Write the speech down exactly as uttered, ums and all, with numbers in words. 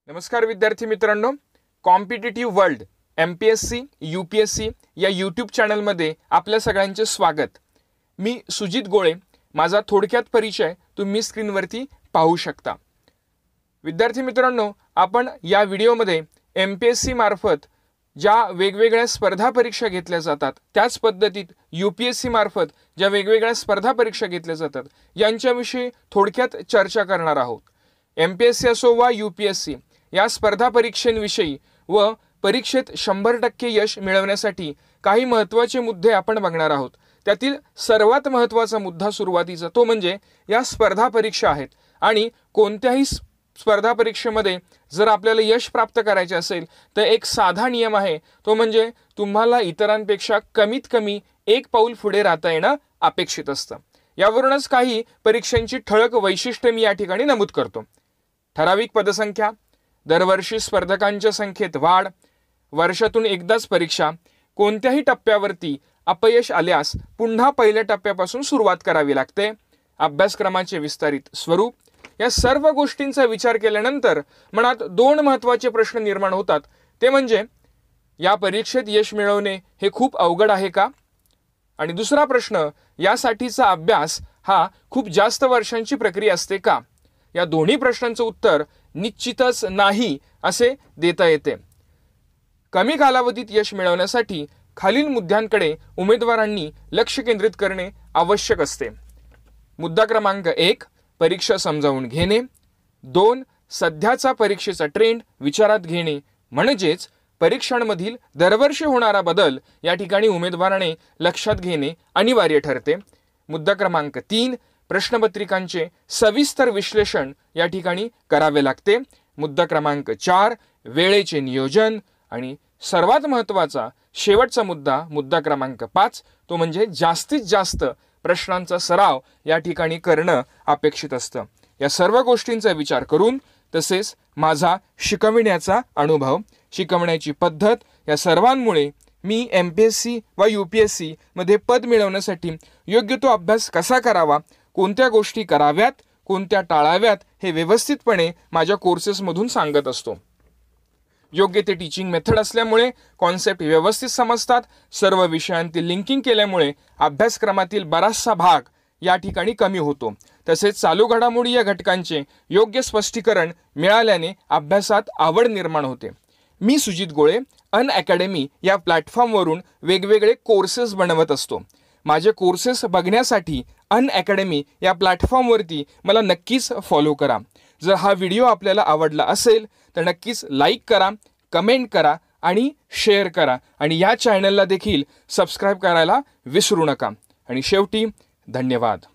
नमस्कार विद्यार्थी मित्रांनो, competitive world M P S C U P S C या यूट्यूब चॅनलमध्ये आपल्या सगळ्यांचे स्वागत। मी सुजित गोळे। माझा थोडक्यात परिचय तुम्ही स्क्रीनवरती पाहू शकता। विद्यार्थी मित्रांनो, आपण या व्हिडिओमध्ये एम पी एस सी मार्फत ज्या वेगवेगळ्या स्पर्धा परीक्षा घेतल्या जातात, त्याच पद्धतीत यू पी एस सी मार्फत ज्या वेगवेगळ्या स्पर्धा परीक्षा घेतल्या जातात यांच्याविषयी थोडक्यात चर्चा करणार आहोत। एम पी एस सी असो वा यू पी एस सी या स्पर्धा परीक्षेविषयी व परीक्षेत शंभर टक्के यश मिळवण्यासाठी काही महत्त्वाचे मुद्दे आपण बघणार आहोत। त्यातील सर्वात महत्त्वाचा मुद्दा सुरुवातीचा तो म्हणजे या स्पर्धा परीक्षा आहेत आणि कोणत्याही स्पर्धा परीक्षेमध्ये जर आपल्याला यश प्राप्त करायचे असेल तर एक साधा नियम आहे, तो म्हणजे तुम्हाला इतरांपेक्षा कमीत कमी एक पाऊल पुढे राहता येणं अपेक्षित असतं। यावरूनच काही परीक्षांची ठळक वैशिष्ट्ये मी या ठिकाणी नमूद करतो। ठराविक पदसंख्या, दरवर्षी स्पर्धकांच्या संख्येत वाढ, वर्षातून एकदाच परीक्षा, कोणत्याही टप्प्यावरती अपयश आल्यास पुन्हा पहिल्या टप्प्यापासून सुरुवात करावी लागते, अभ्यासक्रमाचे विस्तारित स्वरूप, या सर्व गोष्टींचा विचार केल्यानंतर मनात दोन महत्त्वाचे प्रश्न निर्माण होतात। ते म्हणजे या परीक्षेत यश मिळवणे हे खूप अवघड आहे का? आणि दुसरा प्रश्न, यासाठीचा अभ्यास हा खूप जास्त वर्षांची प्रक्रिया असते का? या दोन्ही प्रश्नांचं उत्तर निश्चितच नाही असे देता येते। कमी कालावधीत यश मिळवण्यासाठी खालील मुद्द्यांकडे उमेदवारांनी लक्ष केंद्रित करणे आवश्यक असते। मुद्दा क्रमांक एक, परीक्षा समजावून घेणे। दोन, सध्याचा परीक्षेचा ट्रेंड विचारात घेणे, म्हणजेच परीक्षांमधील दरवर्षी होणारा बदल या ठिकाणी उमेदवाराने लक्षात घेणे अनिवार्य ठरते। मुद्दा क्रमांक तीन, प्रश्नपत्रिकांचे सविस्तर विश्लेषण या ठिकाणी करावे लागते। मुद्दा क्रमांक चार, वेळेचे नियोजन आणि सर्वात महत्त्वाचा शेवटचा मुद्दा मुद्दा क्रमांक पाच, तो म्हणजे जास्तीत जास्त प्रश्नांचा सराव या ठिकाणी करणं अपेक्षित असतं। या सर्व गोष्टींचा विचार करून तसेच माझा शिकविण्याचा अनुभव, शिकवण्याची पद्धत या सर्वांमुळे मी एम पी एस सी व यू पी एस सी मध्ये पद मिळवण्यासाठी योग्य तो अभ्यास कसा करावा, कोणत्या गोष्टी कराव्यात, कोणत्या टाळाव्यात हे व्यवस्थितपणे माझ्या कोर्सेसमधून सांगत असतो। योग्य ते टीचिंग मेथड असल्यामुळे कॉन्सेप्ट व्यवस्थित समजतात। सर्व विषयांतील लिंकिंग केल्यामुळे अभ्यासक्रमातील बराचसा भाग या ठिकाणी कमी होतो। तसेच चालू घडामोडी या घटकांचे योग्य स्पष्टीकरण मिळाल्याने अभ्यासात आवड निर्माण होते। मी सुजित गोळे अन अकॅडमी या प्लॅटफॉर्मवरून वेगवेगळे कोर्सेस बनवत असतो। माझे कोर्सेस बघण्यासाठी अन अकॅडमी या प्लॅटफॉर्मवरती मला नक्कीच फॉलो करा। जर हा व्हिडिओ आपल्याला आवडला असेल तर नक्कीच लाईक करा, कमेंट करा आणि शेअर करा आणि या चॅनलला देखील सबस्क्राईब करायला विसरू नका। आणि शेवटी धन्यवाद।